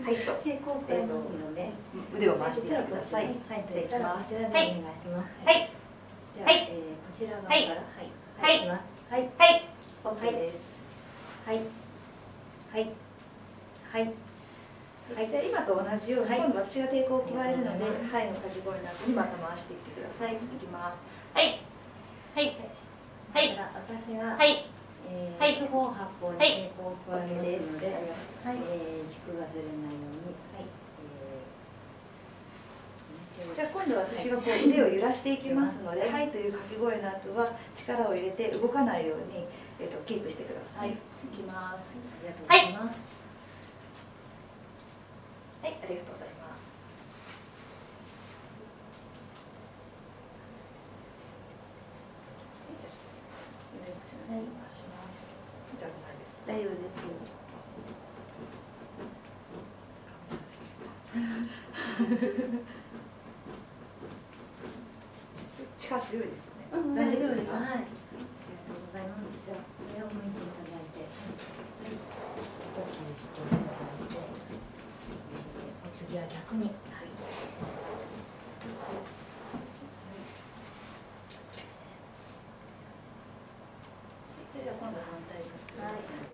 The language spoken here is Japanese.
はいと、 平行を変えますので、 腕を回していってください。はい、じゃあいきます。 こちらでお願いします。 はい。 では、こちら側から、はい、いきます。はい、 はい、OK です。 はい、はい、はい、 はい、じゃあ今と同じように、今度私が抵抗を加えるので、はいの掛け声の後にまた回していってください。いきます。はい、はい、 はい、私が、 はい、 四方八方に抵抗を加えますので、 はい、 軸がずれないように、はい、 じゃあ今度私がこう腕を揺らしていきますので、はいという掛け声の後は力を入れて動かないようにキープしてください。いきます。 ありがとうございます。 はい、ありがとうございます。はい、回します。痛くないですか？ 大丈夫です。 力強いですよね。 大丈夫ですか？はい。ありがとうございます。じゃあ上を向いていただいて、呼吸していただいて、お次は逆に。 それでは今度反対側ですね。